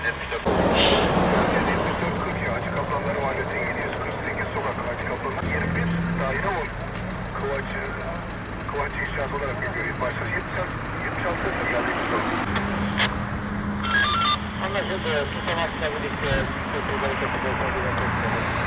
74. 42 Hacı Kaplanları Mahallesi 748 sokak Hacı Kaplanları 21 daire 10. Kıvanç inşaat olarak geliyor. Başlar 76 geldi. Anlaşıldı. Tutamakla birlikte.